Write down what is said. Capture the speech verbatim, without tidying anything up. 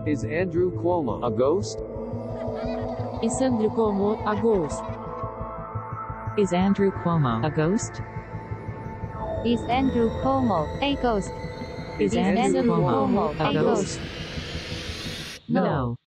Is Andrew Cuomo a ghost? Is Andrew Cuomo a ghost? Is Andrew Cuomo a ghost? Is Andrew Cuomo a ghost? Is Is Andrew Andrew Cuomo Cuomo a a ghost? ghost? No.